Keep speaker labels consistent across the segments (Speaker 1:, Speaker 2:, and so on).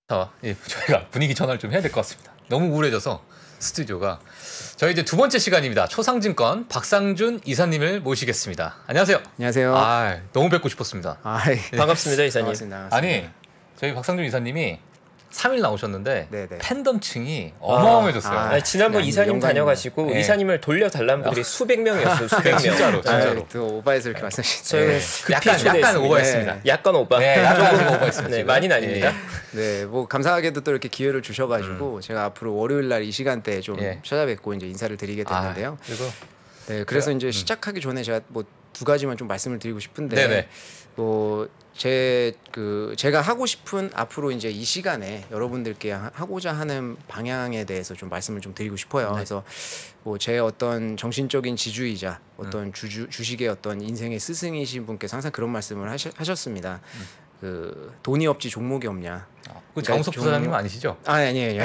Speaker 1: 예, 저희가 분위기 전환을 좀 해야 될 것 같습니다. 너무 우울해져서 스튜디오가. 저희 이제 두 번째 시간입니다. 초상증권 박상준 이사님을 모시겠습니다. 안녕하세요.
Speaker 2: 안녕하세요.
Speaker 1: 너무 뵙고 싶었습니다.
Speaker 2: 네.
Speaker 3: 반갑습니다, 이사님.
Speaker 2: 반갑습니다.
Speaker 1: 아니, 저희 박상준 이사님이 3일 나오셨는데
Speaker 2: 네네.
Speaker 1: 팬덤층이 어마어마해졌어요.
Speaker 3: 지난번 이사님
Speaker 2: 영광입니다.
Speaker 3: 다녀가시고
Speaker 1: 네.
Speaker 3: 이사님을 돌려달라는 분들이 수백 명이었어요. 수백 명.
Speaker 1: 진짜로.
Speaker 2: 또 오바해서 이렇게 말씀하시죠.
Speaker 1: 약간 오버했습니다.
Speaker 2: 네.
Speaker 3: 약간 오바.
Speaker 1: 네, 약간 좀 오버했습니다.
Speaker 3: 네,
Speaker 1: 지금.
Speaker 3: 많이는 아닙니다.
Speaker 2: 네, 뭐 감사하게도 또 이렇게 기회를 주셔가지고 제가 앞으로 월요일 날 이 시간대에 좀 찾아뵙고 이제 인사를 드리게 됐는데요.
Speaker 1: 그리고
Speaker 2: 네, 그래서 이제 시작하기 전에 제가 뭐 두 가지만 좀 말씀을 드리고 싶은데,
Speaker 1: 네네.
Speaker 2: 뭐 제가 하고 싶은 앞으로 이제 이 시간에 여러분들께 하고자 하는 방향에 대해서 좀 말씀을 좀 드리고 싶어요. 그래서 뭐 제 어떤 정신적인 지주이자 어떤 주식의 어떤 인생의 스승이신 분께서 항상 그런 말씀을 하셨습니다. 그 돈이 없지 종목이 없냐.
Speaker 1: 그 장우석 부사장님 아니시죠?
Speaker 2: 아니에요.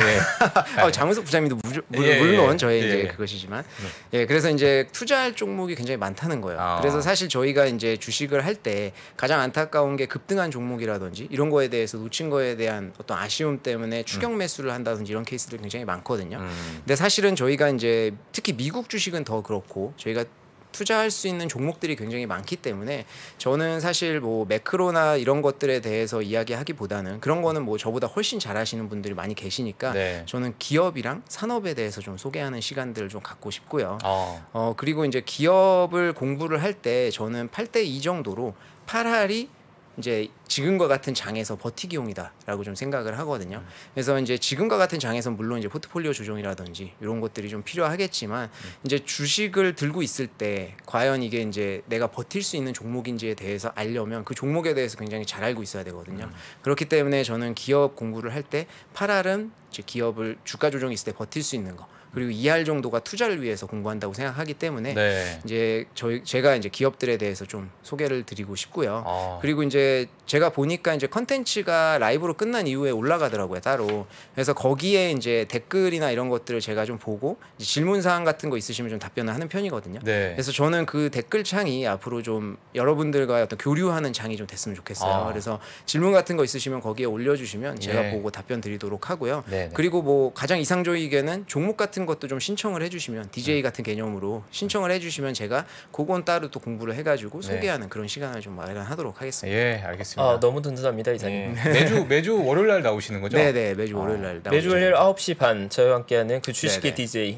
Speaker 2: 장우석 부장님도 물론 저의 이제 그것이지만, 그래서 이제 투자할 종목이 굉장히 많다는 거예요. 그래서 사실 저희가 이제 주식을 할 때 가장 안타까운 게 급등한 종목이라든지 이런 거에 대해서 놓친 거에 대한 어떤 아쉬움 때문에 추격 매수를 한다든지 이런 케이스들이 굉장히 많거든요. 근데 사실은 저희가 이제 특히 미국 주식은 더 그렇고 저희가 투자할 수 있는 종목들이 굉장히 많기 때문에 저는 사실 뭐 매크로나 이런 것들에 대해서 이야기하기보다는 그런 거는 뭐 저보다 훨씬 잘 아시는 분들이 많이 계시니까 저는 기업이랑 산업에 대해서 좀 소개하는 시간들을 좀 갖고 싶고요. 그리고 이제 기업을 공부를 할 때 저는 8대2 정도로 8할이 이제 지금과 같은 장에서 버티기용이다라고 좀 생각을 하거든요. 그래서 이제 지금과 같은 장에서 물론 이제 포트폴리오 조정이라든지 이런 것들이 좀 필요하겠지만 이제 주식을 들고 있을 때 과연 이게 이제 내가 버틸 수 있는 종목인지에 대해서 알려면 그 종목에 대해서 굉장히 잘 알고 있어야 되거든요. 그렇기 때문에 저는 기업 공부를 할 때 8할은 이제 기업을 주가 조정이 있을 때 버틸 수 있는 거. 그리고 2할 정도가 투자를 위해서 공부한다고 생각하기 때문에 이제 제가 이제 기업들에 대해서 좀 소개를 드리고 싶고요. 그리고 이제 제가 보니까 이제 컨텐츠가 라이브로 끝난 이후에 올라가더라고요, 따로. 그래서 거기에 이제 댓글이나 이런 것들을 제가 좀 보고 이제 질문 사항 같은 거 있으시면 좀 답변을 하는 편이거든요. 그래서 저는 그 댓글 창이 앞으로 좀 여러분들과 어떤 교류하는 장이 좀 됐으면 좋겠어요. 그래서 질문 같은 거 있으시면 거기에 올려주시면 제가 보고 답변 드리도록 하고요. 그리고 뭐 가장 이상적이게는 종목 같은 것도 좀 신청을 해주시면 DJ 같은 개념으로 신청을 해주시면 제가 그건 따로 또 공부를 해가지고 소개하는 그런 시간을 좀 마련하도록 하겠습니다.
Speaker 1: 알겠습니다.
Speaker 3: 너무 든든합니다, 이사님.
Speaker 1: 매주 월요일 날 나오시는 거죠?
Speaker 2: 네네, 매주 월요일 날 나오죠.
Speaker 3: 매주 월요일 9시 반 저희와 함께하는 그 주식계 DJ.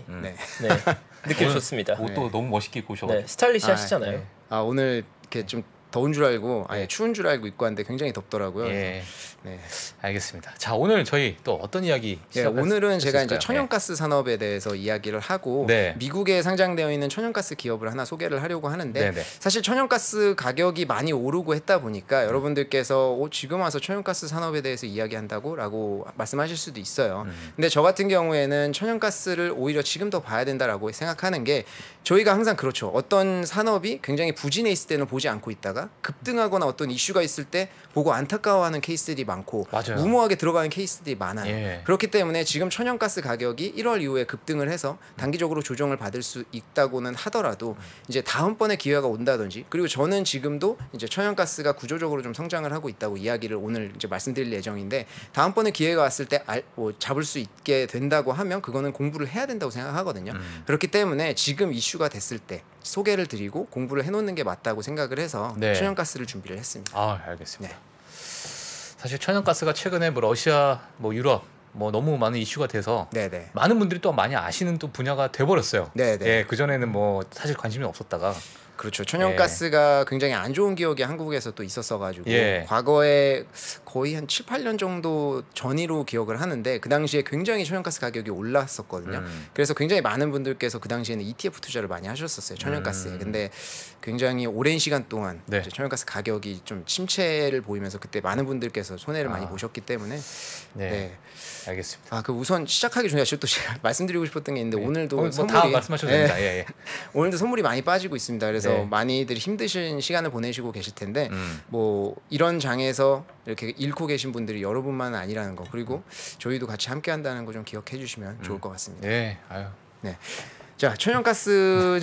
Speaker 3: 느낌 좋습니다.
Speaker 1: 옷도 너무 멋있게 입고 오셔가지고.
Speaker 3: 스타일리시 하시잖아요.
Speaker 2: 오늘 이렇게 좀 더운 줄 알고 추운 줄 알고 입고 왔는데 굉장히 덥더라고요.
Speaker 1: 알겠습니다. 자, 오늘 저희 또 어떤 이야기
Speaker 2: 오늘은 제가 이제 천연가스 산업에 대해서 이야기를 하고 미국에 상장되어 있는 천연가스 기업을 하나 소개를 하려고 하는데 사실 천연가스 가격이 많이 오르고 했다 보니까 여러분들께서 지금 와서 천연가스 산업에 대해서 이야기한다고 라고 말씀하실 수도 있어요. 근데 저 같은 경우에는 천연가스를 오히려 지금 더 봐야 된다라고 생각하는 게 저희가 항상 그렇죠. 어떤 산업이 굉장히 부진해 있을 때는 보지 않고 있다가 급등하거나 어떤 이슈가 있을 때 보고 안타까워하는 케이스들이 많고 무모하게 들어가는 케이스들이 많아요. 그렇기 때문에 지금 천연가스 가격이 1월 이후에 급등을 해서 단기적으로 조정을 받을 수 있다고는 하더라도 이제 다음번에 기회가 온다든지 그리고 저는 지금도 이제 천연가스가 구조적으로 좀 성장을 하고 있다고 이야기를 오늘 이제 말씀드릴 예정인데 다음번에 기회가 왔을 때 잡을 수 있게 된다고 하면 그거는 공부를 해야 된다고 생각하거든요. 그렇기 때문에 지금 이슈가 됐을 때 소개를 드리고 공부를 해놓는 게 맞다고 생각을 해서 천연가스를 준비를 했습니다.
Speaker 1: 알겠습니다. 사실 천연가스가 최근에 뭐 러시아, 뭐 유럽, 뭐 너무 많은 이슈가 돼서 많은 분들이 또 많이 아시는 또 분야가 돼버렸어요. 그 전에는 뭐 사실 관심이 없었다가.
Speaker 2: 그렇죠. 천연가스가 굉장히 안 좋은 기억이 한국에서 또 있었어가지고 과거에 거의 한 7, 8년 정도 전이로 기억을 하는데 그 당시에 굉장히 천연가스 가격이 올랐었거든요. 그래서 굉장히 많은 분들께서 그 당시에는 ETF 투자를 많이 하셨었어요. 천연가스에. 근데 굉장히 오랜 시간 동안 이제 천연가스 가격이 좀 침체를 보이면서 그때 많은 분들께서 손해를 많이 보셨기 때문에
Speaker 1: 알겠습니다.
Speaker 2: 그 우선 시작하기 전에 또 제가 말씀드리고 싶었던 게 있는데 오늘도 선물이
Speaker 1: 다 말씀하셔도 됩니다.
Speaker 2: 오늘도 선물이 많이 빠지고 있습니다. 그래서 많이들 힘드신 시간을 보내시고 계실 텐데 뭐 이런 장에서 이렇게 잃고 계신 분들이 여러분만은 아니라는 거 그리고 저희도 같이 함께 한다는 거 좀 기억해 주시면 좋을 것 같습니다. 자, 천연가스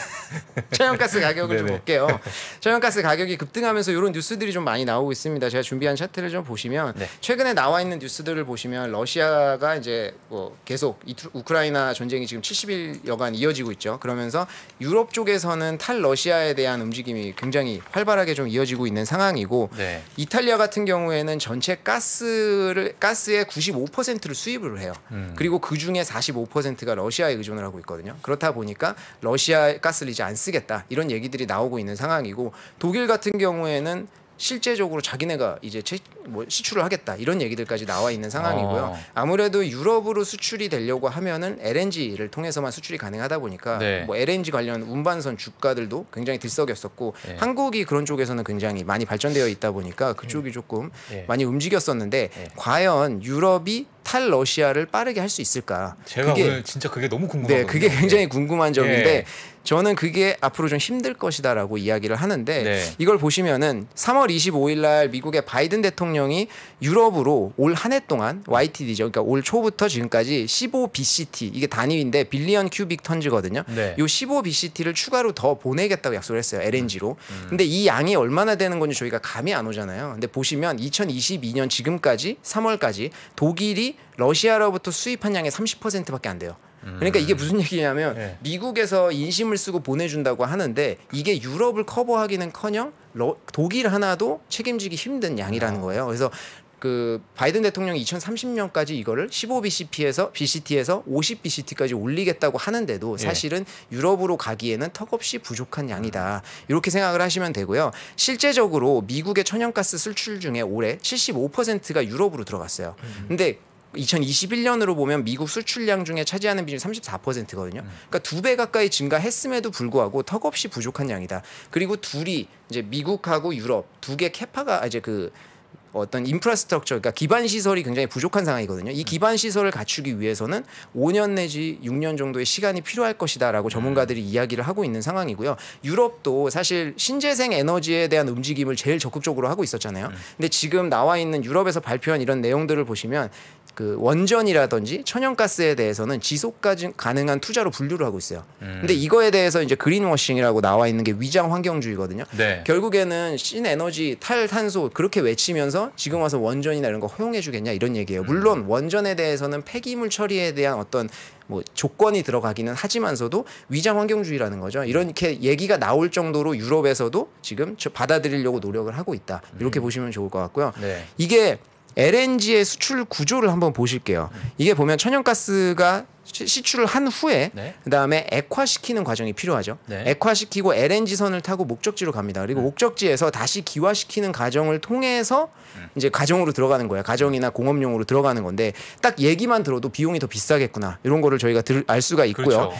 Speaker 2: 가격을 좀 볼게요. 천연가스 가격이 급등하면서 이런 뉴스들이 좀 많이 나오고 있습니다. 제가 준비한 차트를 좀 보시면 최근에 나와 있는 뉴스들을 보시면 러시아가 이제 뭐 계속 우크라이나 전쟁이 지금 70일여간 이어지고 있죠. 그러면서 유럽 쪽에서는 탈러시아에 대한 움직임이 굉장히 활발하게 좀 이어지고 있는 상황이고 이탈리아 같은 경우에는 전체 가스의 95%를 수입을 해요. 그리고 그 중에 45%가 러시아에 의존을 하고 있거든요. 그렇다 보니까 러시아 가스를 이제 안 쓰겠다 이런 얘기들이 나오고 있는 상황이고 독일 같은 경우에는 실제적으로 자기네가 이제 시출을 하겠다 이런 얘기들까지 나와 있는 상황이고요. 아무래도 유럽으로 수출이 되려고 하면은 LNG를 통해서만 수출이 가능하다 보니까 뭐 LNG 관련 운반선 주가들도 굉장히 들썩였었고 한국이 그런 쪽에서는 굉장히 많이 발전되어 있다 보니까 그쪽이 조금 많이 움직였었는데 과연 유럽이 탈러시아를 빠르게 할 수 있을까?
Speaker 1: 제가 오늘 진짜 그게 너무 궁금해요.
Speaker 2: 네, 그게 굉장히 궁금한 점인데 저는 그게 앞으로 좀 힘들 것이다라고 이야기를 하는데 이걸 보시면은 3월 25일 날 미국의 바이든 대통령이 유럽으로 올 한 해 동안 YTD죠. 그러니까 올 초부터 지금까지 15BCT 이게 단위인데 빌리언 큐빅 턴즈거든요. 요 15BCT를 추가로 더 보내겠다고 약속을 했어요. LNG로. 근데 이 양이 얼마나 되는 건지 저희가 감이 안 오잖아요. 근데 보시면 2022년 지금까지 3월까지 독일이 러시아로부터 수입한 양의 30%밖에 안 돼요. 그러니까 이게 무슨 얘기냐면 미국에서 인심을 쓰고 보내준다고 하는데 이게 유럽을 커버하기는커녕 독일 하나도 책임지기 힘든 양이라는 거예요. 그래서 그 바이든 대통령이 2030년까지 이거를 15BCT에서 50BCT까지 올리겠다고 하는데도 사실은 유럽으로 가기에는 턱없이 부족한 양이다. 이렇게 생각을 하시면 되고요. 실제적으로 미국의 천연가스 수출 중에 올해 75%가 유럽으로 들어갔어요. 근데 2021년으로 보면 미국 수출량 중에 차지하는 비중이 34%거든요. 그러니까 2배 가까이 증가했음에도 불구하고 턱없이 부족한 양이다. 그리고 둘이 이제 미국하고 유럽 두 개 캐파가 이제 그 어떤 인프라스트럭처, 그러니까 기반 시설이 굉장히 부족한 상황이거든요. 이 기반 시설을 갖추기 위해서는 5년 내지 6년 정도의 시간이 필요할 것이다라고 전문가들이 이야기를 하고 있는 상황이고요. 유럽도 사실 신재생 에너지에 대한 움직임을 제일 적극적으로 하고 있었잖아요. 근데 지금 나와 있는 유럽에서 발표한 이런 내용들을 보시면 그 원전이라든지 천연가스에 대해서는 지속 가능한 투자로 분류를 하고 있어요. 근데 이거에 대해서 이제 그린워싱이라고 나와 있는 게 위장 환경주의거든요. 결국에는 신에너지, 탈탄소 그렇게 외치면서 지금 와서 원전이나 이런 거 허용해 주겠냐 이런 얘기예요. 물론 원전에 대해서는 폐기물 처리에 대한 어떤 뭐 조건이 들어가기는 하지만서도 위장 환경주의라는 거죠. 이렇게 얘기가 나올 정도로 유럽에서도 지금 받아들이려고 노력을 하고 있다. 이렇게 보시면 좋을 것 같고요. 이게 LNG의 수출 구조를 한번 보실게요. 이게 보면 천연가스가 시출을 한 후에 그다음에 액화시키는 과정이 필요하죠. 액화시키고 LNG선을 타고 목적지로 갑니다. 그리고 목적지에서 다시 기화시키는 과정을 통해서 이제 가정으로 들어가는 거예요. 가정이나 공업용으로 들어가는 건데 딱 얘기만 들어도 비용이 더 비싸겠구나 이런 거를 저희가 알 수가 있고요.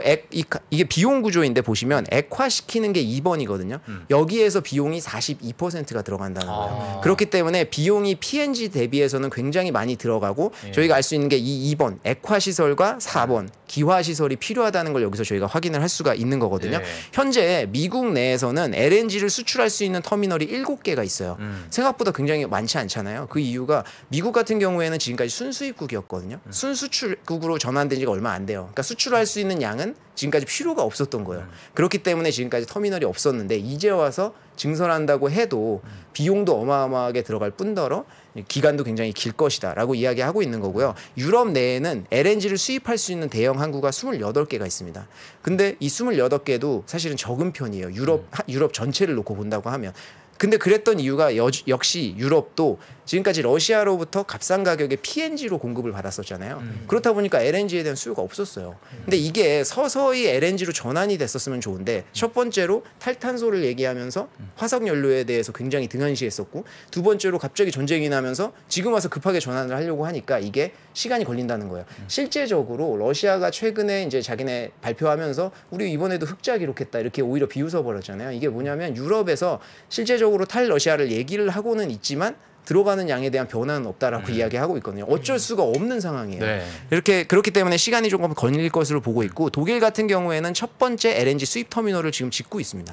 Speaker 2: 이게 비용 구조인데 보시면 액화시키는 게 2번이거든요. 여기에서 비용이 42%가 들어간다는 거예요. 그렇기 때문에 비용이 PNG 대비해서는 굉장히 많이 들어가고 저희가 알 수 있는 게 이 2번 액화시설과 4번 기화시설이 필요하다는 걸 여기서 저희가 확인을 할 수가 있는 거거든요. 현재 미국 내에서는 LNG를 수출할 수 있는 터미널이 7개가 있어요. 생각보다 굉장히 많지 않잖아요. 그 이유가 미국 같은 경우에는 지금까지 순수입국이었거든요. 순수출국으로 전환된 지가 얼마 안 돼요. 그러니까 수출할 수 있는 양은 지금까지 필요가 없었던 거예요. 그렇기 때문에 지금까지 터미널이 없었는데 이제 와서 증설한다고 해도 비용도 어마어마하게 들어갈 뿐더러 기간도 굉장히 길 것이다 라고 이야기하고 있는 거고요. 유럽 내에는 LNG를 수입할 수 있는 대형 항구가 28개가 있습니다. 근데 이 28개도 사실은 적은 편이에요. 유럽 전체를 놓고 본다고 하면. 근데 그랬던 이유가 역시 유럽도 지금까지 러시아로부터 값싼 가격에 PNG로 공급을 받았었잖아요. 그렇다 보니까 LNG에 대한 수요가 없었어요. 근데 이게 서서히 LNG로 전환이 됐었으면 좋은데 첫 번째로 탈탄소를 얘기하면서 화석연료에 대해서 굉장히 등한시했었고 두 번째로 갑자기 전쟁이 나면서 지금 와서 급하게 전환을 하려고 하니까 이게 시간이 걸린다는 거예요. 실제적으로 러시아가 최근에 이제 자기네 발표하면서 우리 이번에도 흑자 기록했다 이렇게 오히려 비웃어 버렸잖아요. 이게 뭐냐면 유럽에서 실제적으로 탈러시아를 얘기를 하고는 있지만 들어가는 양에 대한 변화는 없다라고 이야기하고 있거든요. 어쩔 수가 없는 상황이에요. 그렇기 때문에 시간이 조금 걸릴 것으로 보고 있고 독일 같은 경우에는 첫 번째 LNG 수입 터미널을 지금 짓고 있습니다.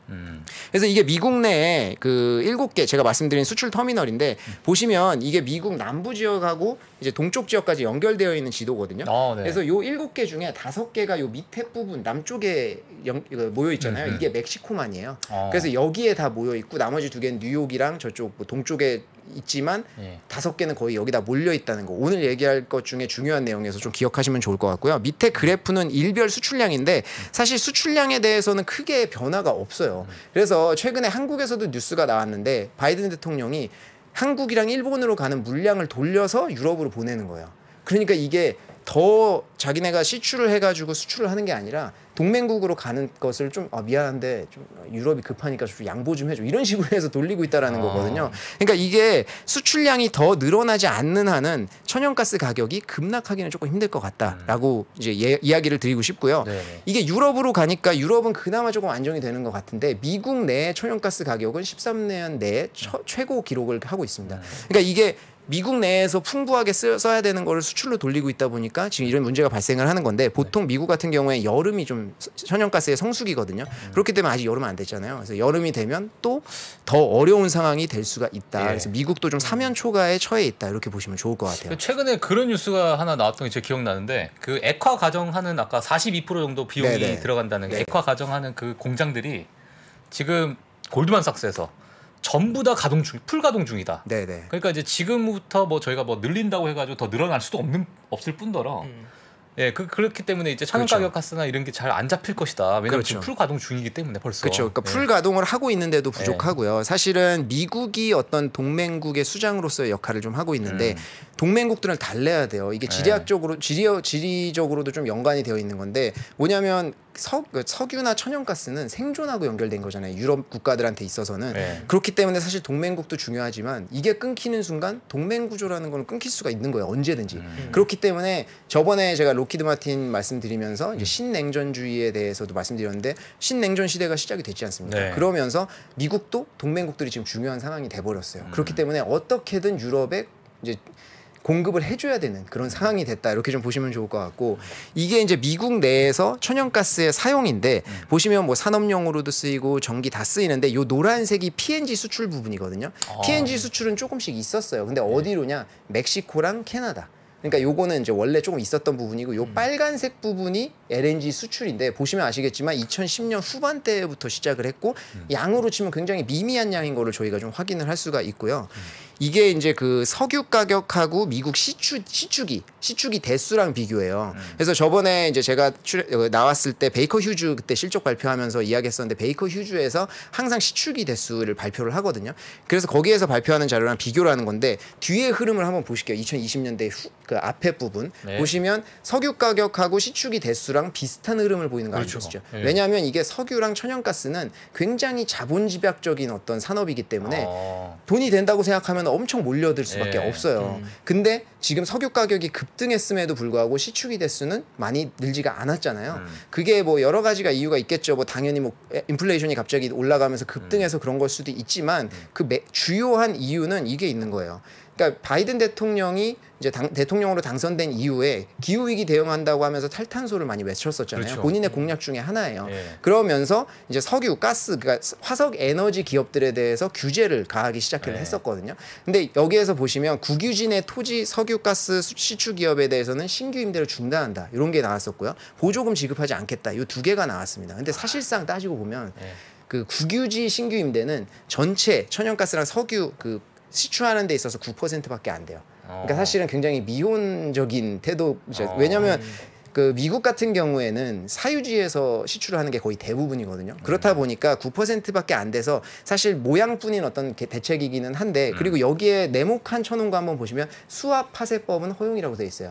Speaker 2: 그래서 이게 미국 내에 그 7개 제가 말씀드린 수출 터미널인데 보시면 이게 미국 남부 지역하고 이제 동쪽 지역까지 연결되어 있는 지도거든요. 네. 그래서 요 7개 중에 5개가 요 밑에 부분 남쪽에 모여 있잖아요. 이게 멕시코만이에요. 그래서 여기에 다 모여 있고 나머지 2개는 뉴욕이랑 저쪽 뭐 동쪽에 있지만 5개는 거의 여기다 몰려 있다는 거. 오늘 얘기할 것 중에 중요한 내용에서 좀 기억하시면 좋을 것 같고요. 밑에 그래프는 일별 수출량인데 사실 수출량에 대해서는 크게 변화가 없어요. 그래서 최근에 한국에서도 뉴스가 나왔는데 바이든 대통령이 한국이랑 일본으로 가는 물량을 돌려서 유럽으로 보내는 거예요. 그러니까 이게 더 자기네가 시추를 해가지고 수출을 하는 게 아니라 동맹국으로 가는 것을 좀 미안한데 좀 유럽이 급하니까 좀 양보 좀 해줘 이런 식으로 해서 돌리고 있다라는 거거든요. 그러니까 이게 수출량이 더 늘어나지 않는 한은 천연가스 가격이 급락하기는 조금 힘들 것 같다라고 이제 이야기를 드리고 싶고요. 네네. 이게 유럽으로 가니까 유럽은 그나마 조금 안정이 되는 것 같은데 미국 내 천연가스 가격은 13년 내에 최고 기록을 하고 있습니다. 그러니까 이게 미국 내에서 풍부하게 써야 되는 거를 수출로 돌리고 있다 보니까 지금 이런 문제가 발생을 하는 건데 보통 미국 같은 경우에 여름이 좀 천연가스의 성수기거든요. 그렇기 때문에 아직 여름 안 됐잖아요. 그래서 여름이 되면 또 더 어려운 상황이 될 수가 있다. 그래서 미국도 좀 사면 초가에 처해 있다. 이렇게 보시면 좋을 것 같아요.
Speaker 1: 최근에 그런 뉴스가 하나 나왔던 게 제가 기억나는데 그 액화 가정하는 아까 42% 정도 비용이 네네. 들어간다는 게 액화 가정하는 그 공장들이 지금 골드만삭스에서 전부 다 가동 중, 풀 가동 중이다. 네네. 그러니까 이제 지금부터 뭐 저희가 뭐 늘린다고 해가지고 더 늘어날 수도 없을 뿐더러, 예, 그렇기 때문에 이제 천연 가격 가스나 이런 게 잘 안 잡힐 것이다. 왜냐하면 지금 풀 가동 중이기 때문에 벌써.
Speaker 2: 그렇죠. 그러니까 풀 가동을 하고 있는데도 부족하고요. 사실은 미국이 어떤 동맹국의 수장으로서의 역할을 좀 하고 있는데 동맹국들을 달래야 돼요. 이게 지리적으로도 좀 연관이 되어 있는 건데 뭐냐면. 석유나 천연가스는 생존하고 연결된 거잖아요. 유럽 국가들한테 있어서는. 그렇기 때문에 사실 동맹국도 중요하지만 이게 끊기는 순간 동맹구조라는 건 끊길 수가 있는 거예요. 언제든지. 그렇기 때문에 저번에 제가 로키드 마틴 말씀드리면서 이제 신냉전주의에 대해서도 말씀드렸는데 신냉전 시대가 시작이 됐지 않습니까? 그러면서 미국도 동맹국들이 지금 중요한 상황이 돼버렸어요. 그렇기 때문에 어떻게든 유럽에 이제 공급을 해줘야 되는 그런 상황이 됐다 이렇게 좀 보시면 좋을 것 같고 이게 이제 미국 내에서 천연가스의 사용인데 보시면 뭐 산업용으로도 쓰이고 전기 다 쓰이는데 요 노란색이 PNG 수출 부분이거든요. PNG 수출은 조금씩 있었어요. 근데 어디로냐? 멕시코랑 캐나다. 그러니까 요거는 이제 원래 조금 있었던 부분이고 요 빨간색 부분이 LNG 수출인데 보시면 아시겠지만 2010년 후반대부터 시작을 했고 양으로 치면 굉장히 미미한 양인 거를 저희가 좀 확인을 할 수가 있고요. 이게 이제 그 석유 가격하고 미국 시추기 대수랑 비교해요. 그래서 저번에 이제 제가 나왔을 때 베이커 휴즈 그때 실적 발표하면서 이야기했었는데 베이커 휴즈에서 항상 시추기 대수를 발표를 하거든요. 그래서 거기에서 발표하는 자료랑 비교를 하는 건데 뒤에 흐름을 한번 보실게요. 2020년대 그 앞에 부분 보시면 석유 가격하고 시추기 대수랑 비슷한 흐름을 보이는 거 아니겠죠? 왜냐하면 이게 석유랑 천연가스는 굉장히 자본집약적인 어떤 산업이기 때문에 돈이 된다고 생각하면 엄청 몰려들 수밖에 없어요. 근데 지금 석유 가격이 급등했음에도 불구하고 시추기 대수는 많이 늘지가 않았잖아요. 그게 뭐 여러 가지가 이유가 있겠죠. 뭐 당연히 뭐 인플레이션이 갑자기 올라가면서 급등해서 그런 걸 수도 있지만 그 주요한 이유는 이게 있는 거예요. 그러니까 바이든 대통령이 이제 대통령으로 당선된 이후에 기후위기 대응한다고 하면서 탈탄소를 많이 외쳤었잖아요. 그렇죠. 본인의 공약 중에 하나예요. 그러면서 이제 석유, 가스, 그러니까 화석 에너지 기업들에 대해서 규제를 가하기 했었거든요. 근데 여기에서 보시면 국유진의 토지, 석유, 가스 시추 기업에 대해서는 신규 임대를 중단한다. 이런 게 나왔었고요. 보조금 지급하지 않겠다. 이 2개가 나왔습니다. 근데 사실상 따지고 보면 그 국유지 신규 임대는 전체 천연가스랑 석유 그 시추하는 데 있어서 9%밖에 안 돼요. 그러니까 사실은 굉장히 미온적인 태도죠. 왜냐하면 그 미국 같은 경우에는 사유지에서 시추를 하는 게 거의 대부분이거든요. 그렇다 보니까 9%밖에 안 돼서 사실 모양뿐인 어떤 대책이기는 한데 그리고 여기에 네모칸 쳐놓은 거 한번 보시면 수압 파쇄법은 허용이라고 돼 있어요.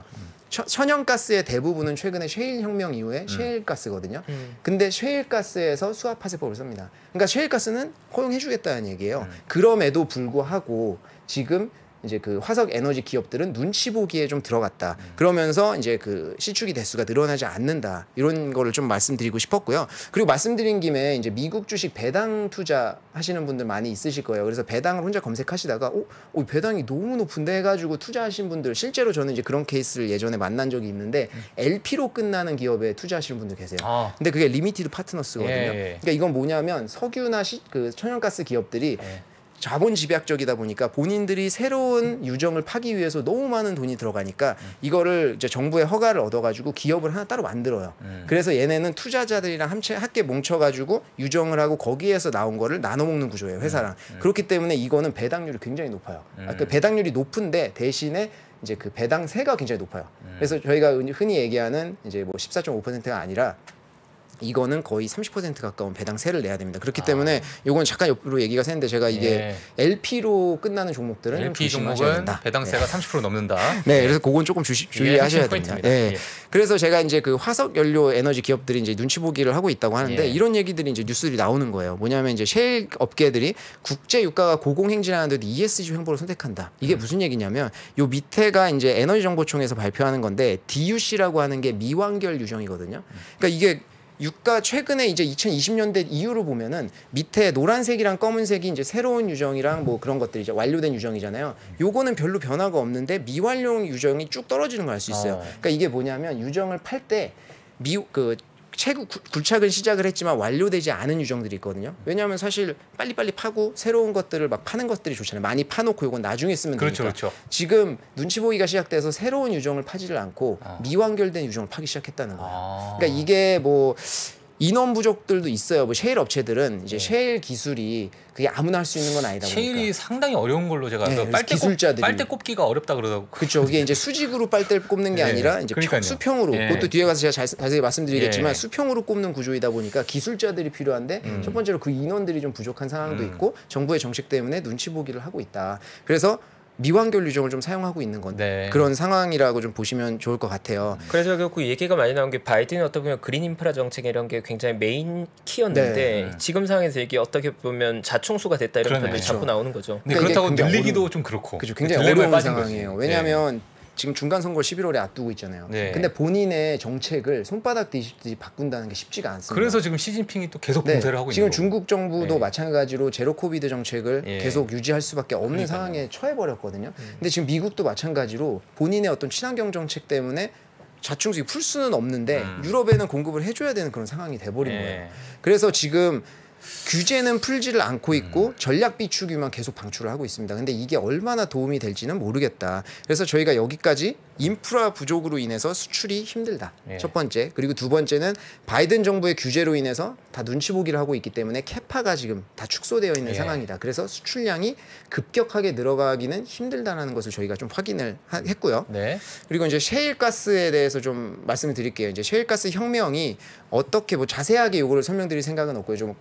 Speaker 2: 천연가스의 대부분은 최근에 셰일 혁명 이후에 셰일가스거든요. 근데 셰일가스에서 수압 파쇄법을 씁니다. 그러니까 셰일가스는 허용해주겠다는 얘기예요. 그럼에도 불구하고 지금 이제 그 화석 에너지 기업들은 눈치 보기에 좀 들어갔다. 그러면서 이제 그 시축이 대수가 늘어나지 않는다. 이런 거를 좀 말씀드리고 싶었고요. 그리고 말씀드린 김에 이제 미국 주식 배당 투자 하시는 분들 많이 있으실 거예요. 그래서 배당을 혼자 검색하시다가 배당이 너무 높은데 해가지고 투자하신 분들, 실제로 저는 이제 그런 케이스를 예전에 만난 적이 있는데 LP로 끝나는 기업에 투자하시는 분들 계세요. 근데 그게 리미티드 파트너스거든요. 그러니까 이건 뭐냐면 석유나 그 천연가스 기업들이 자본 집약적이다 보니까 본인들이 새로운 유정을 파기 위해서 너무 많은 돈이 들어가니까 이거를 이제 정부의 허가를 얻어가지고 기업을 하나 따로 만들어요. 그래서 얘네는 투자자들이랑 함께 뭉쳐가지고 유정을 하고 거기에서 나온 거를 나눠 먹는 구조예요, 회사랑. 그렇기 때문에 이거는 배당률이 굉장히 높아요. 그 배당률이 높은데 대신에 이제 그 배당세가 굉장히 높아요. 그래서 저희가 흔히 얘기하는 이제 뭐 14.5%가 아니라 이거는 거의 30% 가까운 배당세를 내야 됩니다. 그렇기 때문에 요건 잠깐 옆으로 얘기가 새는데 제가 이게 LP로 끝나는 종목들은
Speaker 1: LP 종목은 배당세가 30% 넘는다.
Speaker 2: 네, 그래서 그건 조금 주의하셔야 됩니다. 네. 그래서 제가 이제 그 화석 연료 에너지 기업들이 이제 눈치 보기를 하고 있다고 하는데 이런 얘기들이 이제 뉴스들이 나오는 거예요. 뭐냐면 이제 셰일 업계들이 국제 유가가 고공행진하는데도 ESG 횡보를 선택한다. 이게 무슨 얘기냐면 요 밑에가 이제 에너지정보청에서 발표하는 건데 DUC라고 하는 게 미완결 유정이거든요. 그러니까 이게 유가 최근에 이제 2020년대 이후로 보면은 밑에 노란색이랑 검은색이 이제 새로운 유정이랑 뭐 그런 것들이 이제 완료된 유정이잖아요. 요거는 별로 변화가 없는데 미완료 유정이 쭉 떨어지는 걸 알 수 있어요. 그러니까 이게 뭐냐면 유정을 팔 때 굴착은 시작을 했지만 완료되지 않은 유정들이 있거든요. 왜냐하면 사실 빨리빨리 파고 새로운 것들을 막 파는 것들이 좋잖아요. 많이 파놓고 이건 나중에 쓰면 되니까.
Speaker 1: 그렇죠.
Speaker 2: 지금 눈치 보기가 시작돼서 새로운 유정을 파지를 않고 미완결된 유정을 파기 시작했다는 거예요. 그러니까 이게 뭐 인원 부족들도 있어요. 뭐 셰일 업체들은 이제 셰일 기술이 그게 아무나 할 수 있는 건 아니다 보니까.
Speaker 1: 셰일이 상당히 어려운 걸로 제가 빨대 꼽기가 어렵다 그러더라고.
Speaker 2: 그렇죠. 이게 이제 수직으로 빨대를 꼽는 게 아니라 이제 수평으로. 그것도 뒤에 가서 제가 자세히 말씀드리겠지만 수평으로 꼽는 구조이다 보니까 기술자들이 필요한데 첫 번째로 그 인원들이 좀 부족한 상황도 있고 정부의 정책 때문에 눈치 보기를 하고 있다. 그래서 미완결 유정을 좀 사용하고 있는 건 그런 상황이라고 좀 보시면 좋을 것 같아요.
Speaker 3: 그래서 그 얘기가 많이 나온 게 바이든이 어떻게 보면 그린 인프라 정책 이런 게 굉장히 메인 키였는데 지금 상황에서 이게 어떻게 보면 자충수가 됐다 이런 표현이 자꾸 나오는 거죠.
Speaker 1: 근데 그렇다고 늘리기도 좀 그렇고.
Speaker 2: 그렇죠. 굉장히 어려운 상황이에요. 왜냐하면 지금 중간 선거를 11월에 앞두고 있잖아요. 근데 본인의 정책을 손바닥 뒤집듯이 바꾼다는 게 쉽지가 않습니다.
Speaker 1: 그래서 지금 시진핑이 또 계속 공세를 하고 있는
Speaker 2: 지금 중국 정부도 마찬가지로 제로 코비드 정책을 계속 유지할 수밖에 없는 상황에 처해버렸거든요. 근데 지금 미국도 마찬가지로 본인의 어떤 친환경 정책 때문에 자충수 풀 수는 없는데 유럽에는 공급을 해줘야 되는 그런 상황이 돼버린 거예요. 그래서 지금 규제는 풀지를 않고 있고 전략 비축유만 계속 방출을 하고 있습니다. 근데 이게 얼마나 도움이 될지는 모르겠다. 그래서 저희가 여기까지 인프라 부족으로 인해서 수출이 힘들다. 첫 번째. 그리고 두 번째는 바이든 정부의 규제로 인해서 다 눈치 보기를 하고 있기 때문에 캐파가 지금 다 축소되어 있는 상황이다. 그래서 수출량이 급격하게 늘어가기는 힘들다는 것을 저희가 좀 확인을 했고요. 그리고 이제 셰일가스에 대해서 좀 말씀을 드릴게요. 이제 셰일가스 혁명이 어떻게 뭐 자세하게 이거를 설명드릴 생각은 없고요. 좀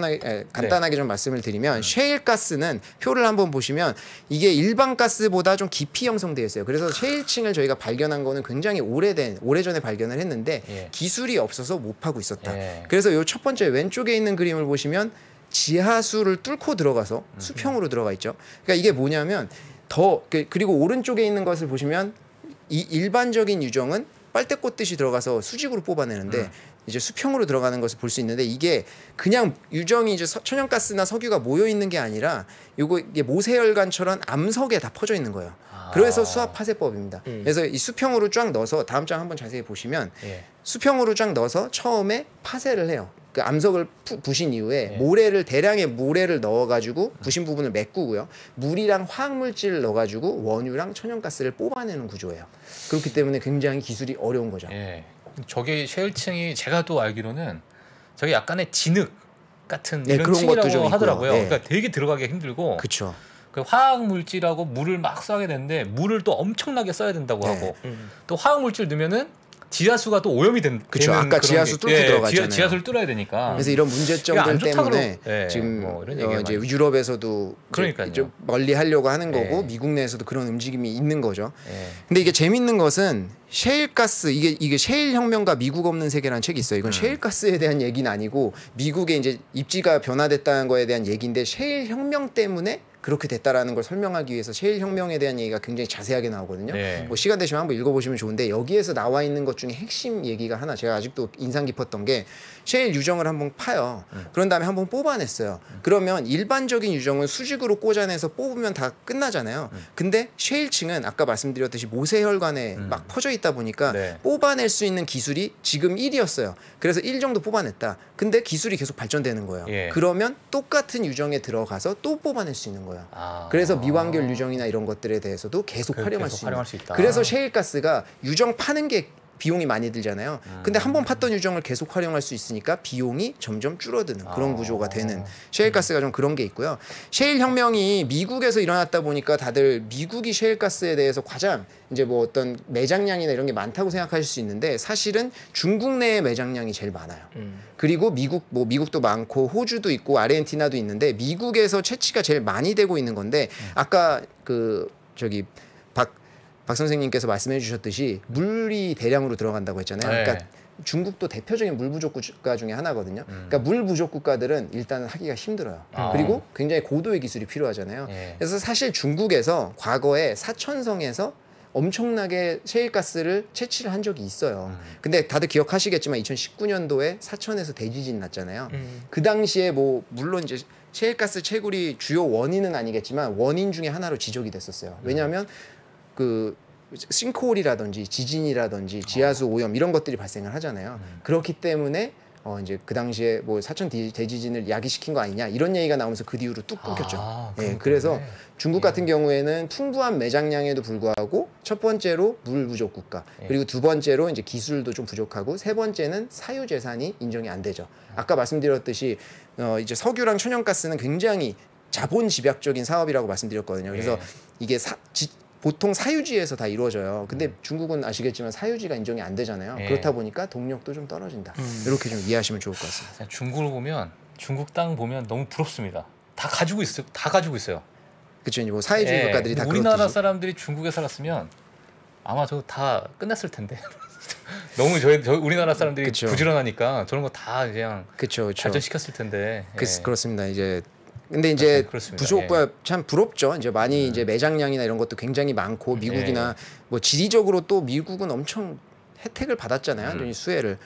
Speaker 2: 간단하게 좀 말씀을 드리면 셰일가스는 표를 한번 보시면 이게 일반 가스보다 좀 깊이 형성되어 있어요. 그래서 셰일층을 저희가 발견한 거는 굉장히 오래전에 발견을 했는데 기술이 없어서 못 파고 있었다. 그래서 요 첫 번째 왼쪽에 있는 그림을 보시면 지하수를 뚫고 들어가서 수평으로 들어가 있죠. 그러니까 이게 뭐냐면 그리고 오른쪽에 있는 것을 보시면 이 일반적인 유정은 빨대 꽂듯이 들어가서 수직으로 뽑아내는데 이제 수평으로 들어가는 것을 볼 수 있는데 이게 그냥 유정이 이제 천연가스나 석유가 모여 있는 게 아니라 이게 모세혈관처럼 암석에 다 퍼져 있는 거예요. 그래서 수압 파쇄법입니다. 그래서 이 수평으로 쫙 넣어서 다음 장 한번 자세히 보시면 수평으로 쫙 넣어서 처음에 파쇄를 해요. 그 암석을 부신 이후에 대량의 모래를 넣어가지고 부신 부분을 메꾸고요. 물이랑 화학물질을 넣어가지고 원유랑 천연가스를 뽑아내는 구조예요. 그렇기 때문에 굉장히 기술이 어려운 거죠.
Speaker 1: 저게 셰일층이 제가 또 알기로는 저게 약간의 진흙 같은 이런 층이라고 하더라고요. 그러니까 되게 들어가기가 힘들고.
Speaker 2: 그렇죠.
Speaker 1: 그 화학 물질하고 물을 막 써야 되는데 물을 또 엄청나게 써야 된다고 하고 또 화학 물질 넣으면은 지하수가 또 오염이
Speaker 2: 그렇죠. 아까 지하수 뚫고 들어갔잖아요.
Speaker 1: 지하수를 뚫어야 되니까.
Speaker 2: 그래서 이런 문제점들 때문에 지금 뭐 이제 유럽에서도 좀 멀리 하려고 하는 거고 미국 내에서도 그런 움직임이 있는 거죠. 근데 이게 재밌는 것은 셰일가스 이게 셰일 혁명과 미국 없는 세계라는 책이 있어요. 이건 셰일가스에 대한 얘기는 아니고 미국의 이제 입지가 변화됐다는 거에 대한 얘기인데 셰일 혁명 때문에 그렇게 됐다라는 걸 설명하기 위해서 셰일 혁명에 대한 얘기가 굉장히 자세하게 나오거든요. 뭐 시간 되시면 한번 읽어보시면 좋은데 여기에서 나와 있는 것 중에 핵심 얘기가 하나 제가 아직도 인상 깊었던 게 셰일 유정을 한번 파요. 그런 다음에 한번 뽑아냈어요. 그러면 일반적인 유정은 수직으로 꽂아내서 뽑으면 다 끝나잖아요. 근데 셰일층은 아까 말씀드렸듯이 모세혈관에 막 퍼져 있다 보니까 뽑아낼 수 있는 기술이 지금 1이었어요. 그래서 1 정도 뽑아냈다. 근데 기술이 계속 발전되는 거예요. 그러면 똑같은 유정에 들어가서 또 뽑아낼 수 있는 거예요. 그래서 미완결 유정이나 이런 것들에 대해서도 계속 활용할 수 있다. 그래서 셰일가스가 유정 파는 게 비용이 많이 들잖아요. 근데 한 번 팠던 유정을 계속 활용할 수 있으니까 비용이 점점 줄어드는 그런 구조가 되는 셰일가스가 좀 그런 게 있고요. 셰일 혁명이 미국에서 일어났다 보니까 다들 미국이 셰일가스에 대해서 가장 이제 뭐 어떤 매장량이나 이런 게 많다고 생각하실 수 있는데 사실은 중국 내의 매장량이 제일 많아요. 그리고 미국도 많고 호주도 있고 아르헨티나도 있는데 미국에서 채취가 제일 많이 되고 있는 건데 아까 박 선생님께서 말씀해 주셨듯이 물이 대량으로 들어간다고 했잖아요. 그러니까 중국도 대표적인 물 부족 국가 중에 하나거든요. 그러니까 물 부족 국가들은 일단 하기가 힘들어요. 그리고 굉장히 고도의 기술이 필요하잖아요. 그래서 사실 중국에서 과거에 사천성에서 엄청나게 셰일가스를 채취를 한 적이 있어요. 근데 다들 기억하시겠지만 2019년도에 사천에서 대지진 났잖아요. 그 당시에 뭐 물론 이제 셰일가스 채굴이 주요 원인은 아니겠지만 원인 중에 하나로 지적이 됐었어요. 왜냐하면 그 싱크홀이라든지 지진이라든지 지하수 오염 이런 것들이 발생을 하잖아요. 그렇기 때문에 이제 그 당시에 뭐 사천 대지진을 야기시킨 거 아니냐 이런 얘기가 나오면서 그 뒤로 뚝 끊겼죠. 그래서 중국 같은 경우에는 풍부한 매장량에도 불구하고 첫 번째로 물 부족 국가, 그리고 두 번째로 이제 기술도 좀 부족하고 세 번째는 사유 재산이 인정이 안 되죠. 아까 말씀드렸듯이 이제 석유랑 천연가스는 굉장히 자본 집약적인 사업이라고 말씀드렸거든요. 그래서 이게 보통 사유지에서 다 이루어져요. 근데 중국은 아시겠지만 사유지가 인정이 안 되잖아요. 그렇다 보니까 동력도 좀 떨어진다. 이렇게 좀 이해하시면 좋을 것 같습니다.
Speaker 1: 중국을 보면 중국 땅 보면 너무 부럽습니다. 다 가지고 있어요. 다 가지고 있어요.
Speaker 2: 그렇죠. 뭐 사회주의 국가들이 다
Speaker 1: 우리나라
Speaker 2: 그렇듯이.
Speaker 1: 사람들이 중국에 살았으면 아마 저 다 끝났을 텐데. 너무 저희 우리나라 사람들이 그쵸. 부지런하니까 저런 거 다 그냥 발전시켰을 텐데.
Speaker 2: 그렇습니다. 근데 이제 부족과 참 부럽죠. 이제 많이 이제 매장량이나 이런 것도 굉장히 많고 미국이나 뭐 지리적으로 또 미국은 엄청 혜택을 받았잖아요. 수혜를.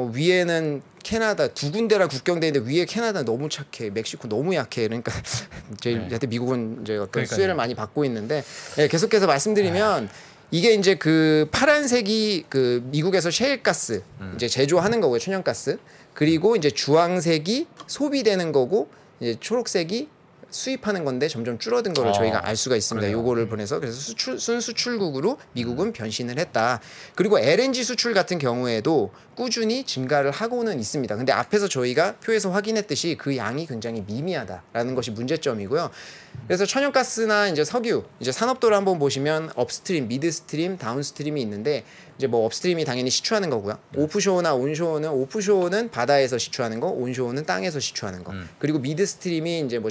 Speaker 2: 위에는 캐나다 두 군데라 국경돼 있는데 위에 캐나다 너무 착해, 멕시코 너무 약해. 그러니까 하여튼 미국은 이제 어떤 수혜를 많이 받고 있는데 계속해서 말씀드리면. 이게 이제 그 파란색이 그 미국에서 셰일가스 이제 제조하는 거고요, 천연가스. 그리고 이제 주황색이 소비되는 거고 이제 초록색이 수입하는 건데 점점 줄어든 거를 저희가 알 수가 있습니다. 요거를 보내서 그래서 순수출국으로 미국은 변신을 했다. 그리고 LNG 수출 같은 경우에도 꾸준히 증가를 하고는 있습니다. 근데 앞에서 저희가 표에서 확인했듯이 그 양이 굉장히 미미하다라는 것이 문제점이고요. 그래서 천연가스나 이제 석유, 이제 산업도를 한번 보시면 업스트림, 미드스트림, 다운스트림이 있는데 이제 뭐 업스트림이 당연히 시추하는 거고요. 오프쇼어나 온쇼어는 오프쇼어는 바다에서 시추하는 거, 온쇼어는 땅에서 시추하는 거. 그리고 미드스트림이 이제 뭐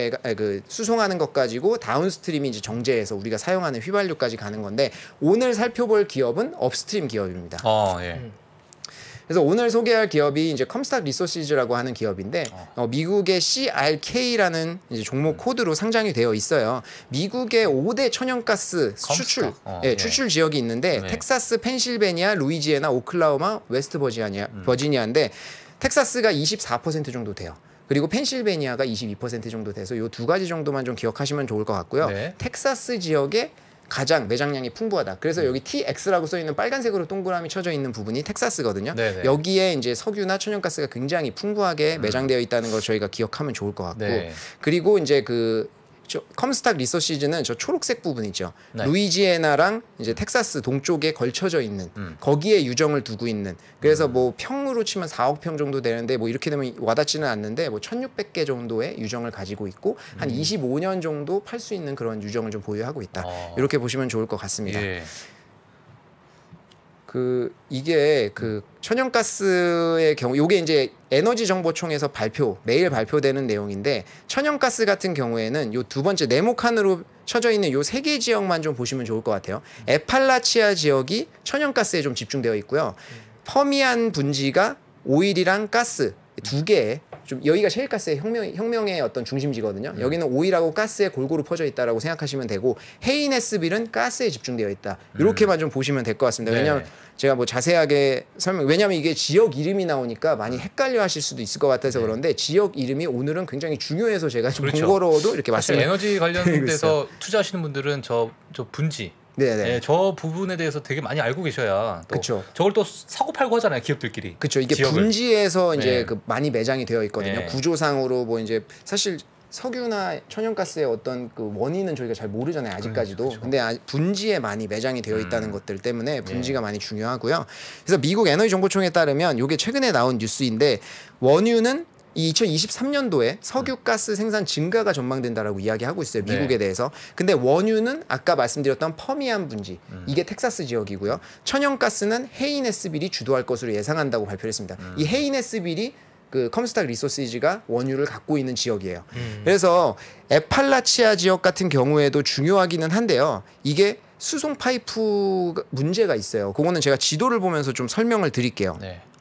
Speaker 2: 수송하는 것 가지고 다운스트림이 이제 정제해서 우리가 사용하는 휘발유까지 가는 건데 오늘 살펴볼 기업은 업스트림 기업입니다. 그래서 오늘 소개할 기업이 이제 컴스탁 리소시즈라고 하는 기업인데 미국의 CRK라는 이제 종목 코드로 상장이 되어 있어요. 미국의 5대 천연가스 추출 지역이 있는데 텍사스, 펜실베니아, 루이지애나, 오클라호마, 웨스트 버지니아인데 tek사스가 24% 정도 돼요. 그리고 펜실베니아가 22% 정도 돼서 이 두 가지 정도만 좀 기억하시면 좋을 것 같고요. 텍사스 지역에 가장 매장량이 풍부하다. 그래서 여기 TX라고 써 있는 빨간색으로 동그라미 쳐져 있는 부분이 텍사스거든요. 여기에 이제 석유나 천연가스가 굉장히 풍부하게 매장되어 있다는 걸 저희가 기억하면 좋을 것 같고, 그리고 이제 컴스탁 리소시즈는 저 초록색 부분 있죠. 루이지애나랑 이제 텍사스 동쪽에 걸쳐져 있는 거기에 유정을 두고 있는. 그래서 뭐 평으로 치면 4억 평 정도 되는데 뭐 이렇게 되면 와닿지는 않는데 뭐 1,600개 정도의 유정을 가지고 있고 한 25년 정도 팔 수 있는 그런 유정을 좀 보유하고 있다. 이렇게 보시면 좋을 것 같습니다. 이게 천연가스의 경우 요게 이제 에너지정보청에서 매일 발표되는 내용인데 천연가스 같은 경우에는 요 두 번째 네모칸으로 쳐져 있는 요 세 개 지역만 좀 보시면 좋을 것 같아요. 에팔라치아 지역이 천연가스에 좀 집중되어 있고요. 퍼미안 분지가 오일이랑 가스 두 개의 좀 여기가 셰일가스의 혁명의 어떤 중심지거든요. 여기는 오일하고 가스에 골고루 퍼져 있다라고 생각하시면 되고 헤이네스빌은 가스에 집중되어 있다. 이렇게만 좀 보시면 될 것 같습니다. 왜냐하면 제가 뭐 자세하게 왜냐하면 이게 지역 이름이 나오니까 많이 헷갈려하실 수도 있을 것 같아서 그런데 지역 이름이 오늘은 굉장히 중요해서 제가 좀 번거로워도 이렇게 말씀을
Speaker 1: 에너지 관련돼서 투자하시는 분들은 저 분지 네, 저 부분에 대해서 되게 많이 알고 계셔야 또 그쵸. 저걸 또 사고 팔고 하잖아요, 기업들끼리.
Speaker 2: 그렇죠. 이게 지역을. 분지에서 이제 그 많이 매장이 되어 있거든요. 구조상으로 뭐 이제 사실 석유나 천연가스의 어떤 그 원인은 저희가 잘 모르잖아요, 아직까지도. 그렇죠. 근데 분지에 많이 매장이 되어 있다는 것들 때문에 분지가 많이 중요하고요. 그래서 미국 에너지정보청에 따르면 이게 최근에 나온 뉴스인데 원유는 이 2023년도에 석유가스 생산 증가가 전망된다라고 이야기하고 있어요. 미국에 대해서. 근데 원유는 아까 말씀드렸던 퍼미안 분지. 이게 텍사스 지역이고요. 천연가스는 헤이네스빌이 주도할 것으로 예상한다고 발표를 했습니다. 이 헤이네스빌이 그 컴스탁 리소시즈가 원유를 갖고 있는 지역이에요. 그래서 에팔라치아 지역 같은 경우에도 중요하기는 한데요. 이게 수송 파이프 문제가 있어요. 그거는 제가 지도를 보면서 좀 설명을 드릴게요.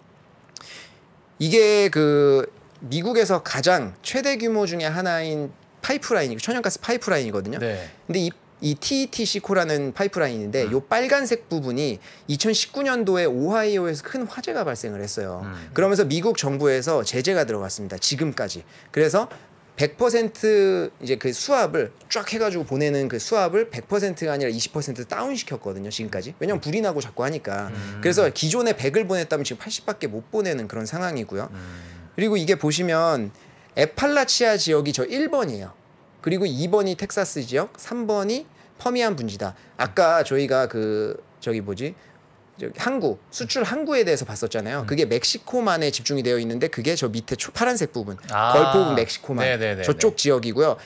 Speaker 2: 이게 그 미국에서 가장 최대 규모 중에 하나인 파이프라인이 천연가스 파이프라인이거든요. 근데 이 TETC코라는 파이프라인인데 요 빨간색 부분이 2019년도에 오하이오에서 큰 화재가 발생을 했어요. 그러면서 미국 정부에서 제재가 들어갔습니다. 지금까지. 그래서 100% 이제 그 수압을 쫙 해가지고 보내는 그 수압을 100%가 아니라 20% 다운 시켰거든요. 지금까지. 왜냐면 불이 나고 자꾸 하니까. 그래서 기존에 100을 보냈다면 지금 80밖에 못 보내는 그런 상황이고요. 그리고 이게 보시면 에팔라치아 지역이 저 1번이에요. 그리고 2번이 텍사스 지역, 3번이 퍼미안 분지다. 아까 저희가 그 저기 뭐지? 항구, 수출 항구에 대해서 봤었잖아요. 그게 멕시코만에 집중이 되어 있는데 그게 저 밑에 파란색 부분, 걸프 오브 멕시코만 저쪽 지역이고요.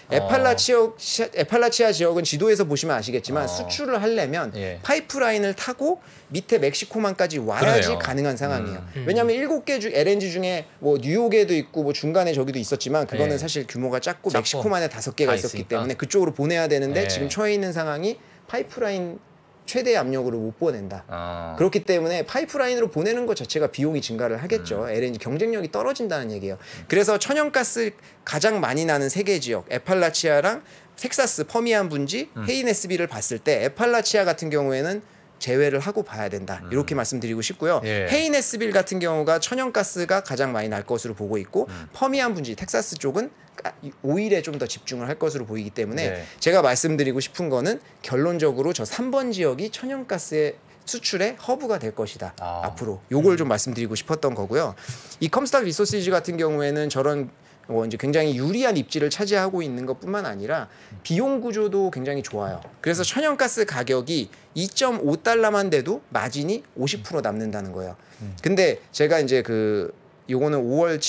Speaker 2: 에팔라치아 지역은 지도에서 보시면 아시겠지만 수출을 하려면 파이프라인을 타고 밑에 멕시코만까지 와야지 그러네요. 가능한 상황이에요. 왜냐하면 7개 LNG 중에 뭐 뉴욕에도 있고 뭐 중간에 저기도 있었지만 그거는 사실 규모가 작고 멕시코만에 5개가 있었기 때문에 그쪽으로 보내야 되는데 지금 처해 있는 상황이 파이프라인 최대 압력으로 못 보낸다. 그렇기 때문에 파이프라인으로 보내는 것 자체가 비용이 증가를 하겠죠. LNG 경쟁력이 떨어진다는 얘기예요. 그래서 천연가스 가장 많이 나는 세 개 지역, 에팔라치아랑 텍사스 퍼미안 분지, 헤이네스빌을 봤을 때 에팔라치아 같은 경우에는 제외를 하고 봐야 된다. 이렇게 말씀드리고 싶고요. 헤이네스빌 같은 경우가 천연가스가 가장 많이 날 것으로 보고 있고 퍼미안 분지, 텍사스 쪽은 오일에 좀 더 집중을 할 것으로 보이기 때문에 제가 말씀드리고 싶은 거는 결론적으로 저 3번 지역이 천연가스의 수출의 허브가 될 것이다. 앞으로 요걸 좀 말씀드리고 싶었던 거고요. 이 컴스탁 리소시즈 같은 경우에는 저런 이제 굉장히 유리한 입지를 차지하고 있는 것뿐만 아니라 비용 구조도 굉장히 좋아요. 그래서 천연가스 가격이 2.5달러만 돼도 마진이 50% 남는다는 거예요. 근데 제가 이제 요거는 5월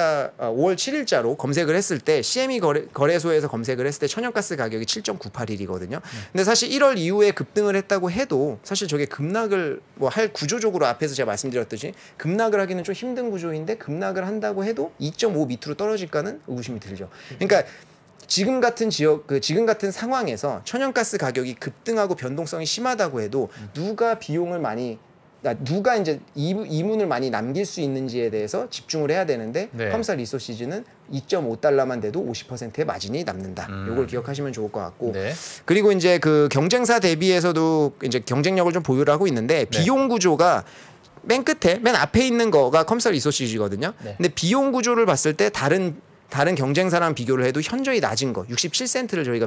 Speaker 2: 7일자로 검색을 했을 때 CME 거래소에서 검색을 했을 때 천연가스 가격이 7.98일이거든요. 근데 사실 1월 이후에 급등을 했다고 해도 사실 저게 급락을 뭐 할 구조적으로 앞에서 제가 말씀드렸듯이 급락을 하기는 좀 힘든 구조인데 급락을 한다고 해도 2.5 밑으로 떨어질까는 의구심이 들죠. 그러니까 지금 같은 지금 같은 상황에서 천연가스 가격이 급등하고 변동성이 심하다고 해도 누가 비용을 많이 누가 이제 이문을 많이 남길 수 있는지에 대해서 집중을 해야 되는데 컴스탁 리소시즈는 2.5달러만 돼도 50%의 마진이 남는다. 이걸 기억하시면 좋을 것 같고 그리고 이제 그 경쟁사 대비해서도 이제 경쟁력을 좀 보유를 하고 있는데 비용 구조가 맨 끝에 맨 앞에 있는 거가 컴스탁 리소시즈거든요. 근데 비용 구조를 봤을 때 다른 경쟁사랑 비교를 해도 현저히 낮은 거 67센트를 저희가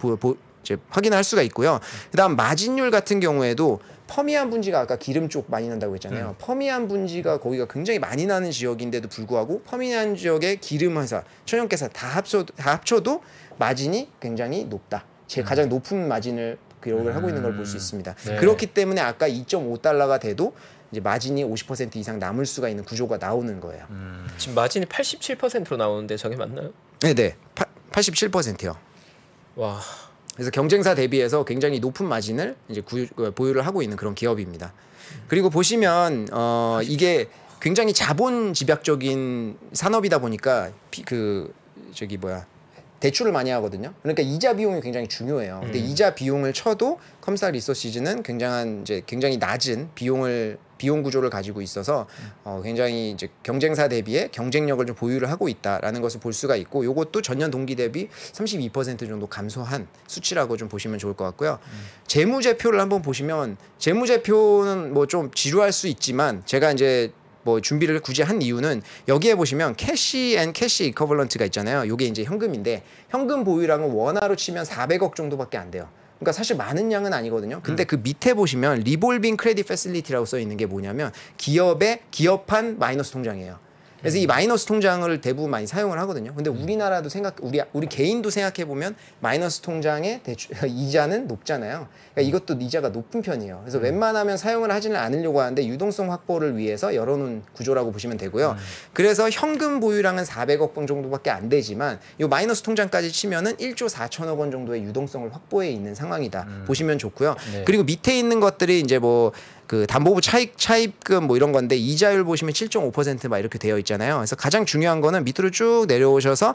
Speaker 2: 확인할 수가 있고요. 그다음 마진율 같은 경우에도 퍼미안 분지가 아까 기름 쪽 많이 난다고 했잖아요. 퍼미안 분지가 거기가 굉장히 많이 나는 지역인데도 불구하고 퍼미안 지역의 기름 회사, 천연가스 다 합쳐도 마진이 굉장히 높다. 가장 높은 마진을 기록을 하고 있는 걸 볼 수 있습니다. 그렇기 때문에 아까 2.5달러가 돼도 이제 마진이 50% 이상 남을 수가 있는 구조가 나오는 거예요.
Speaker 3: 지금 마진이 87%로 나오는데 저게 맞나요?
Speaker 2: 네, 87%요.
Speaker 3: 와.
Speaker 2: 그래서 경쟁사 대비해서 굉장히 높은 마진을 이제 보유를 하고 있는 그런 기업입니다. 그리고 보시면 이게 굉장히 자본 집약적인 산업이다 보니까 대출을 많이 하거든요. 그러니까 이자 비용이 굉장히 중요해요. 근데 이자 비용을 쳐도 컴스타 리소시즈는 굉장히 낮은 비용 구조를 가지고 있어서 굉장히 이제 경쟁사 대비에 경쟁력을 좀 보유를 하고 있다라는 것을 볼 수가 있고, 요것도 전년 동기 대비 32% 정도 감소한 수치라고 좀 보시면 좋을 것 같고요. 재무제표를 한번 보시면, 재무제표는 뭐 좀 지루할 수 있지만 제가 이제 뭐 준비를 굳이 한 이유는, 여기에 보시면 캐시 앤 캐시 이커벌런트가 있잖아요. 요게 이제 현금인데, 현금 보유량은 원화로 치면 400억 정도밖에 안 돼요. 그러니까 사실 많은 양은 아니거든요. 근데 그 밑에 보시면 리볼빙 크레딧 패실리티라고 써 있는 게 뭐냐면, 기업한 마이너스 통장이에요. 그래서 이 마이너스 통장을 대부분 많이 사용을 하거든요. 근데 우리나라도 우리 개인도 생각해 보면 마이너스 통장의 이자는 높잖아요. 그러니까 이것도 이자가 높은 편이에요. 그래서 웬만하면 사용을 하지는 않으려고 하는데 유동성 확보를 위해서 열어놓은 구조라고 보시면 되고요. 그래서 현금 보유량은 400억 원 정도밖에 안 되지만 이 마이너스 통장까지 치면은 1조 4천억 원 정도의 유동성을 확보해 있는 상황이다 보시면 좋고요. 네. 그리고 밑에 있는 것들이 이제 뭐 그 담보부 차입금 뭐 이런 건데, 이자율 보시면 7.5% 막 이렇게 되어 있잖아요. 그래서 가장 중요한 거는 밑으로 쭉 내려오셔서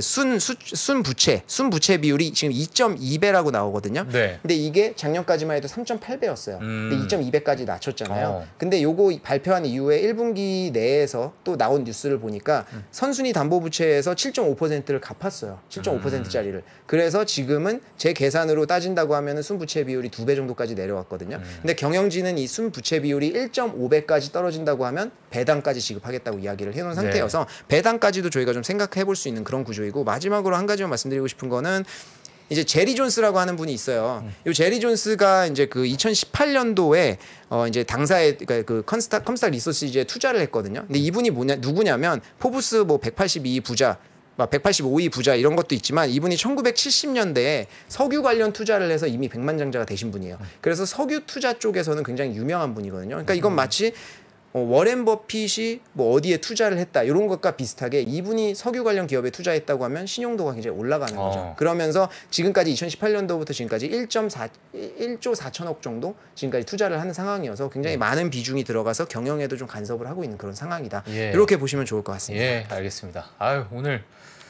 Speaker 2: 순부채 비율이 지금 2.2배라고 나오거든요. 네. 근데 이게 작년까지만 해도 3.8배였어요. 근데 2.2배까지 낮췄잖아요. 근데 요거 발표한 이후에 1분기 내에서 또 나온 뉴스를 보니까 선순위 담보부채에서 7.5%를 갚았어요. 7.5%짜리를. 그래서 지금은 제 계산으로 따진다고 하면은 순부채 비율이 2배 정도까지 내려왔거든요. 근데 경영진은 이 순부채 비율이 1.5배까지 떨어진다고 하면 배당까지 지급하겠다고 이야기를 해놓은 상태여서, 배당까지도 저희가 좀 생각해 볼 수 있는 그런 구조이고, 마지막으로 한 가지만 말씀드리고 싶은 거는, 이제 제리 존스라고 하는 분이 있어요. 이 제리 존스가 이제 그 2018년도에 이제 당사에, 그러니까 그 컴스타 리소시즈에 투자를 했거든요. 근데 이분이 누구냐면 포브스 뭐 182위 부자, 185위 부자 이런 것도 있지만, 이분이 1970년대에 석유 관련 투자를 해서 이미 백만장자가 되신 분이에요. 그래서 석유 투자 쪽에서는 굉장히 유명한 분이거든요. 그러니까 이건 마치 워렌 버핏이 뭐 어디에 투자를 했다 이런 것과 비슷하게, 이분이 석유 관련 기업에 투자했다고 하면 신용도가 굉장히 올라가는 거죠. 그러면서 지금까지 2018년도부터 지금까지 1조 4천억 정도 지금까지 투자를 하는 상황이어서 굉장히 많은 비중이 들어가서 경영에도 좀 간섭을 하고 있는 그런 상황이다. 이렇게 보시면 좋을 것 같습니다.
Speaker 1: 예, 알겠습니다. 아유, 오늘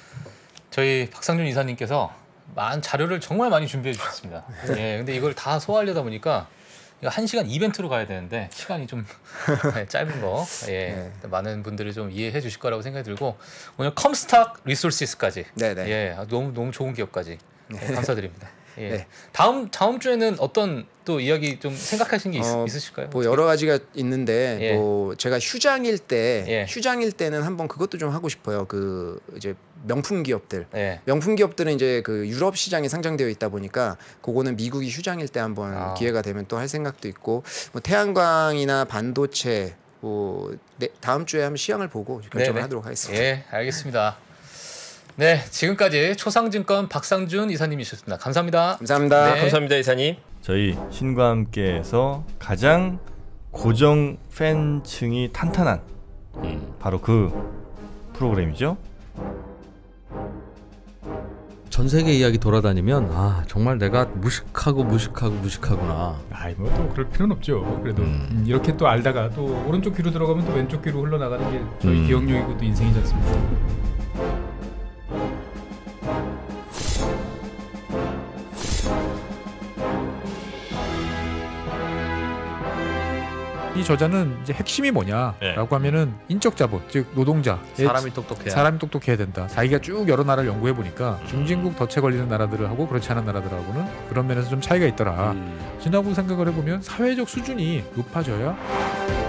Speaker 1: 저희 박상준 이사님께서 많은 자료를 정말 많이 준비해 주셨습니다. 예, 근데 이걸 다 소화하려다 보니까 1시간 이벤트로 가야 되는데 시간이 좀 짧은 거, 많은 분들이 좀 이해해 주실 거라고 생각이 들고, 오늘 컴스타 리소시스까지, 너무 좋은 기업까지 감사드립니다. 다음 주에는 어떤 또 이야기 좀 생각하신 게 있으실까요?
Speaker 2: 뭐 여러 가지가 있는데, 뭐 제가 휴장일 때는 한번 그것도 좀 하고 싶어요. 그 이제 명품 기업들은 이제 그 유럽 시장에 상장되어 있다 보니까 그거는 미국이 휴장일 때 한번 기회가 되면 또 할 생각도 있고, 뭐 태양광이나 반도체 다음 주에 한번 시향을 보고 결정을 하도록 하겠습니다.
Speaker 1: 예, 알겠습니다. 네, 지금까지 초상증권 박상준 이사님이셨습니다. 감사합니다.
Speaker 2: 감사합니다.
Speaker 3: 네. 감사합니다, 이사님.
Speaker 4: 저희 신과 함께해서 가장 고정 팬층이 탄탄한 바로 그 프로그램이죠.
Speaker 5: 전 세계 이야기 돌아다니면 정말 내가 무식하구나.
Speaker 6: 뭐 또 그럴 필요는 없죠. 그래도 이렇게 또 알다가 또 오른쪽 귀로 들어가면 또 왼쪽 귀로 흘러나가는 게 저희 기억력이고 또 인생이지 않습니까? 이 저자는 이제 핵심이 뭐냐라고 하면은 인적 자본, 즉 노동자,
Speaker 1: 사람이
Speaker 6: 똑똑해야 된다. 자기가 쭉 여러 나라를 연구해 보니까 중진국 덫에 걸리는 나라들을 하고 그렇지 않은 나라들하고는 그런 면에서 좀 차이가 있더라. 지나고 생각을 해보면 사회적 수준이 높아져야